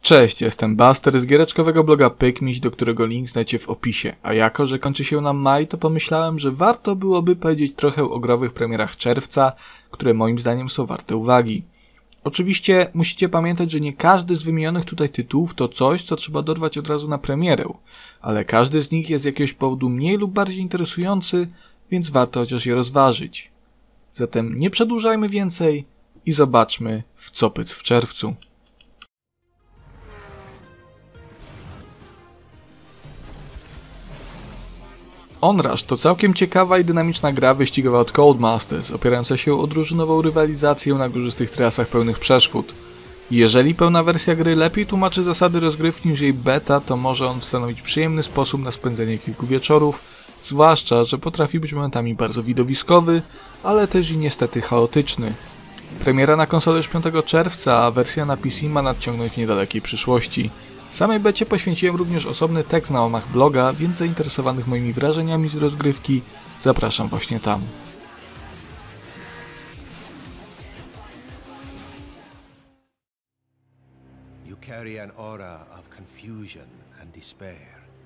Cześć, jestem Buster z giereczkowego bloga Pykmiś, do którego link znajdziecie w opisie. A jako, że kończy się nam maj, to pomyślałem, że warto byłoby powiedzieć trochę o growych premierach czerwca, które moim zdaniem są warte uwagi. Oczywiście musicie pamiętać, że nie każdy z wymienionych tutaj tytułów to coś, co trzeba dorwać od razu na premierę, ale każdy z nich jest z jakiegoś powodu mniej lub bardziej interesujący, więc warto chociaż je rozważyć. Zatem nie przedłużajmy więcej i zobaczmy, w co pyc w czerwcu. Onrush to całkiem ciekawa i dynamiczna gra wyścigowa od Codemasters, opierająca się o drużynową rywalizację na górzystych trasach pełnych przeszkód. Jeżeli pełna wersja gry lepiej tłumaczy zasady rozgrywki niż jej beta, to może on stanowić przyjemny sposób na spędzenie kilku wieczorów, zwłaszcza, że potrafi być momentami bardzo widowiskowy, ale też i niestety chaotyczny. Premiera na konsolę już 5 czerwca, a wersja na PC ma nadciągnąć w niedalekiej przyszłości. Samej becie poświęciłem również osobny tekst na łamach bloga, więc zainteresowanych moimi wrażeniami z rozgrywki zapraszam właśnie tam. You carry an aura of confusion and despair.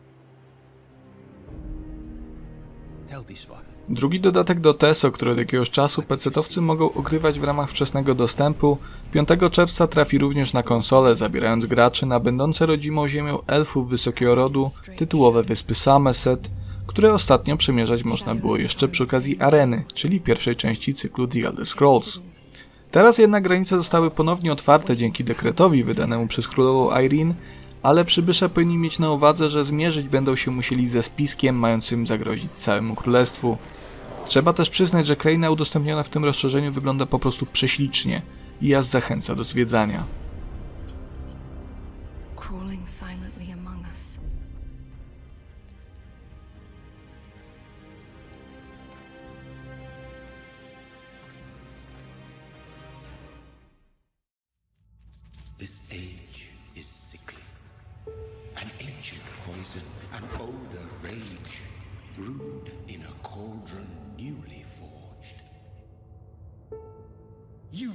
Tell this one. Drugi dodatek do TESO, który od jakiegoś czasu pecetowcy mogą ogrywać w ramach wczesnego dostępu, 5 czerwca trafi również na konsolę, zabierając graczy na będące rodzimą ziemią elfów wysokiego rodu tytułowe wyspy Summerset, które ostatnio przemierzać można było jeszcze przy okazji Areny, czyli pierwszej części cyklu The Elder Scrolls. Teraz jednak granice zostały ponownie otwarte dzięki dekretowi wydanemu przez królową Irene, ale przybysze powinni mieć na uwadze, że zmierzyć będą się musieli ze spiskiem mającym zagrozić całemu królestwu. Trzeba też przyznać, że kraina udostępniona w tym rozszerzeniu wygląda po prostu prześlicznie i aż zachęca do zwiedzania. Crawling silently among us. This age is sickly. An ancient poison, an older rage, brewed in a cauldron newly forged. You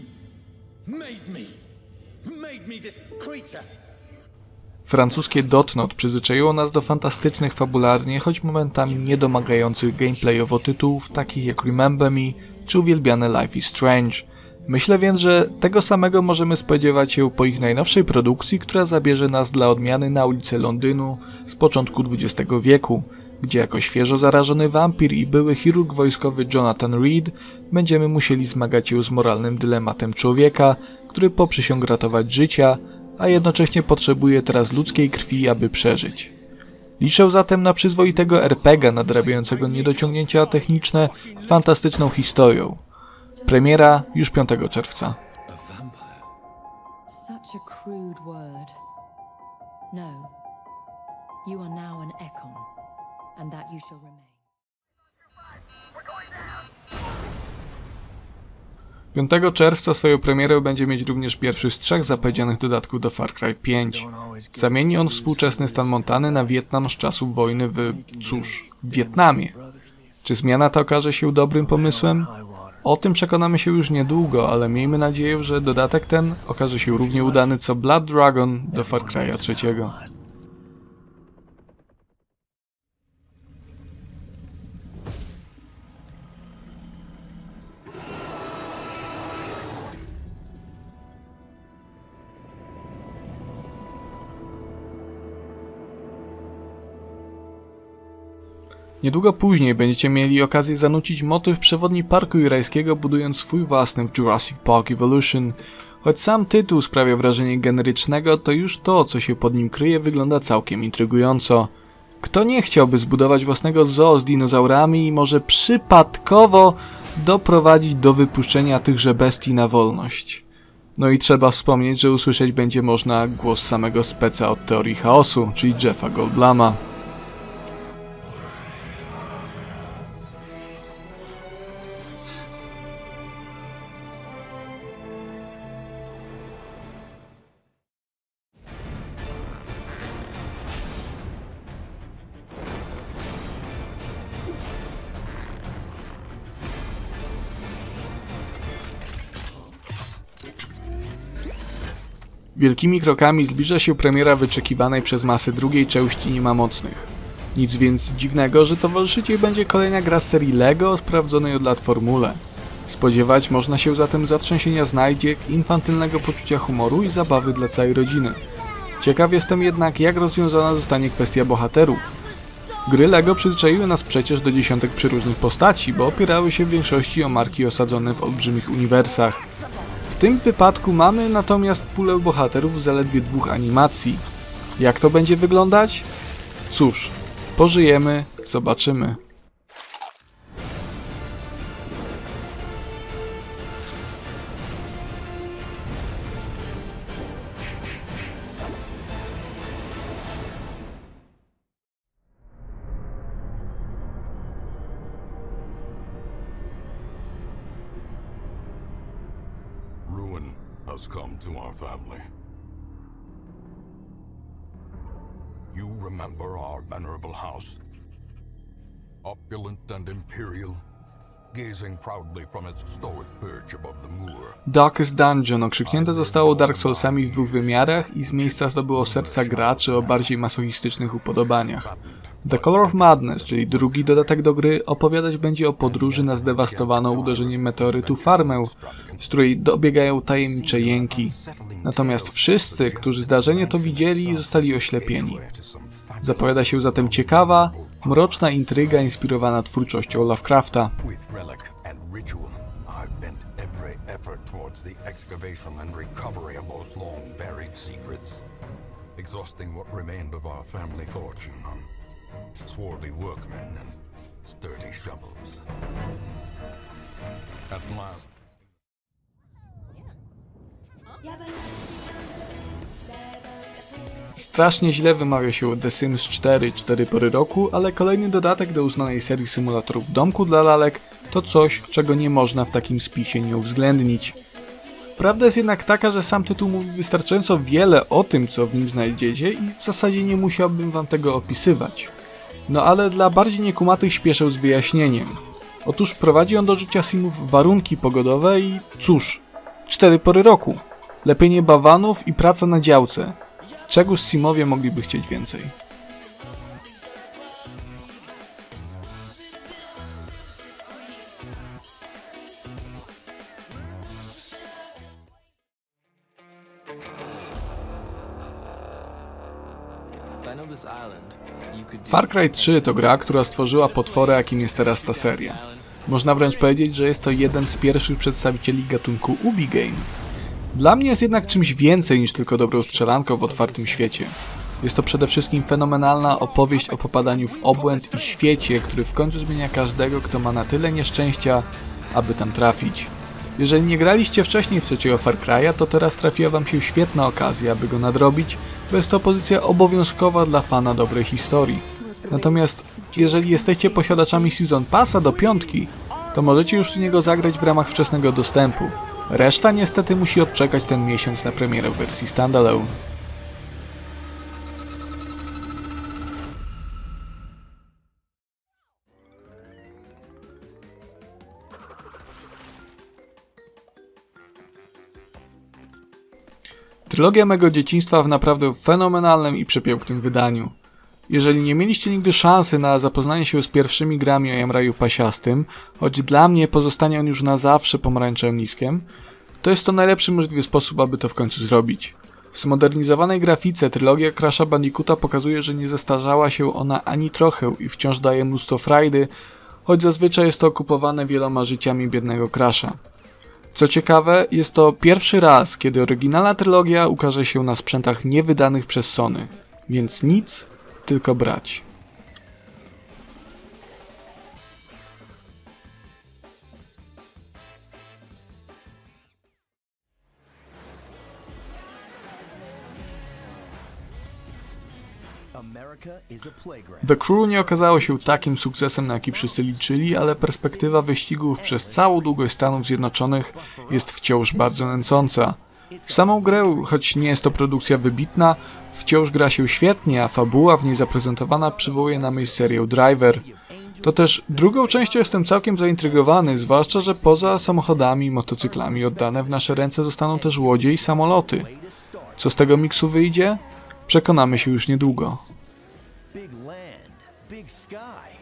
made me this creature. Francuskie Dotnod przyzwyczaiło nas do fantastycznych fabularnie, choć momentami niedomagających gameplayowo tytułów takich jak Remember Me czy uwielbiane Life is Strange. Myślę więc, że tego samego możemy spodziewać się po ich najnowszej produkcji, która zabierze nas dla odmiany na ulice Londynu z początku XX wieku, gdzie jako świeżo zarażony wampir i były chirurg wojskowy Jonathan Reed będziemy musieli zmagać się z moralnym dylematem człowieka, który poprzysiągł ratować życia, a jednocześnie potrzebuje teraz ludzkiej krwi, aby przeżyć. Liczę zatem na przyzwoitego RPG nadrabiającego niedociągnięcia techniczne fantastyczną historią. Premiera już 5 czerwca. Such a crude word. No. You are now an Ekon, and that you shall remain. 5 czerwca swoją premierę będzie mieć również pierwszy z 3 zapowiedzianych dodatków do Far Cry 5. Zamieni on współczesny stan Montany na Wietnam z czasów wojny w Wietnamie. Czy zmiana ta okaże się dobrym pomysłem? O tym przekonamy się już niedługo, ale miejmy nadzieję, że dodatek ten okaże się równie udany co Blood Dragon do Far Cry'a 3. Niedługo później będziecie mieli okazję zanucić motyw przewodni Parku Jurajskiego, budując swój własny w Jurassic Park Evolution. Choć sam tytuł sprawia wrażenie generycznego, to już to, co się pod nim kryje, wygląda całkiem intrygująco. Kto nie chciałby zbudować własnego zoo z dinozaurami i może przypadkowo doprowadzić do wypuszczenia tychże bestii na wolność? No i trzeba wspomnieć, że usłyszeć będzie można głos samego speca od teorii chaosu, czyli Jeffa Goldbluma. Wielkimi krokami zbliża się premiera wyczekiwanej przez masy drugiej części Nie ma mocnych. Nic więc dziwnego, że towarzyszyć jej będzie kolejna gra z serii LEGO o sprawdzonej od lat formule. Spodziewać można się zatem zatrzęsienia znajdziek, infantylnego poczucia humoru i zabawy dla całej rodziny. Ciekaw jestem jednak, jak rozwiązana zostanie kwestia bohaterów. Gry LEGO przyzwyczaiły nas przecież do dziesiątek przeróżnych postaci, bo opierały się w większości o marki osadzone w olbrzymich uniwersach. W tym wypadku mamy natomiast pulę bohaterów z zaledwie 2 animacji. Jak to będzie wyglądać? Cóż, pożyjemy, zobaczymy. Ruin has come to our family. You remember our venerable house? Opulent and imperial, gazing proudly from its stoic perch above the moor. Darkest Dungeon okrzyknięte zostało Dark Soulsami w 2 wymiarach i z miejsca zdobyło serca graczy o bardziej masochistycznych upodobaniach. The Color of Madness, czyli drugi dodatek do gry, opowiadać będzie o podróży na zdewastowaną uderzeniem meteorytu farmę, z której dobiegają tajemnicze jęki. Natomiast wszyscy, którzy zdarzenie to widzieli, zostali oślepieni. Zapowiada się zatem ciekawa, mroczna intryga inspirowana twórczością Lovecrafta. Swarthy workmen and sturdy shovels. At last. Strasznie źle wymawia się The Sims 4 4 pory roku, ale kolejny dodatek do uznanej serii symulatorów domku dla lalek to coś, czego nie można w takim spisie nie uwzględnić. Prawda jest jednak taka, że sam tytuł mówi wystarczająco wiele o tym, co w nim znajdziecie i w zasadzie nie musiałbym wam tego opisywać. No ale dla bardziej niekumatych śpieszę z wyjaśnieniem. Otóż prowadzi on do życia simów warunki pogodowe i cóż, 4 pory roku. Lepienie bawanów i praca na działce. Czegoż simowie mogliby chcieć więcej? Far Cry 3 to gra, która stworzyła potworę, jakim jest teraz ta seria. Można wręcz powiedzieć, że jest to jeden z pierwszych przedstawicieli gatunku Ubi Game. Dla mnie jest jednak czymś więcej niż tylko dobrą strzelanką w otwartym świecie. Jest to przede wszystkim fenomenalna opowieść o popadaniu w obłęd i świecie, który w końcu zmienia każdego, kto ma na tyle nieszczęścia, aby tam trafić. Jeżeli nie graliście wcześniej w trzeciego Far Cry'a, to teraz trafiła wam się świetna okazja, aby go nadrobić, bo jest to pozycja obowiązkowa dla fana dobrej historii. Natomiast jeżeli jesteście posiadaczami Season Passa do 5, to możecie już w niego zagrać w ramach wczesnego dostępu. Reszta niestety musi odczekać ten miesiąc na premierę w wersji standalone. Trylogia mego dzieciństwa w naprawdę fenomenalnym i przepięknym wydaniu. Jeżeli nie mieliście nigdy szansy na zapoznanie się z pierwszymi grami o Jamraju Pasiastym, choć dla mnie pozostanie on już na zawsze pomarańczowym liskiem, to jest to najlepszy możliwy sposób, aby to w końcu zrobić. W zmodernizowanej grafice trylogia Crasha Bandicoota pokazuje, że nie zestarzała się ona ani trochę i wciąż daje mnóstwo frajdy, choć zazwyczaj jest to okupowane wieloma życiami biednego Crasha. Co ciekawe, jest to pierwszy raz, kiedy oryginalna trylogia ukaże się na sprzętach niewydanych przez Sony, więc nic, tylko brać. The Crew nie okazało się takim sukcesem, na jaki wszyscy liczyli, ale perspektywa wyścigów przez całą długość Stanów Zjednoczonych jest wciąż bardzo nęcąca. W samą grę, choć nie jest to produkcja wybitna, wciąż gra się świetnie, a fabuła w niej zaprezentowana przywołuje na myśl serię Driver. To też drugą częścią jestem całkiem zaintrygowany, zwłaszcza, że poza samochodami i motocyklami oddane w nasze ręce zostaną też łodzie i samoloty. Co z tego miksu wyjdzie? Przekonamy się już niedługo. Big land, big sky.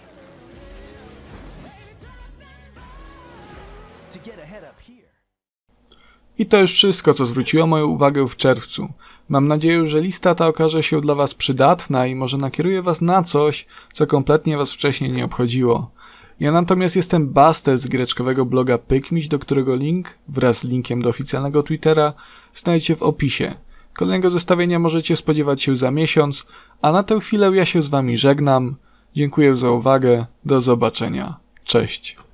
To get ahead up here. I to już wszystko, co zwróciło moją uwagę w czerwcu. Mam nadzieję, że lista ta okaże się dla Was przydatna i może nakieruje Was na coś, co kompletnie Was wcześniej nie obchodziło. Ja natomiast jestem Buster z giereczkowego bloga Pykmiś, do którego link wraz z linkiem do oficjalnego Twittera znajdziecie w opisie. Kolejnego zestawienia możecie spodziewać się za miesiąc, a na tę chwilę ja się z Wami żegnam. Dziękuję za uwagę, do zobaczenia. Cześć.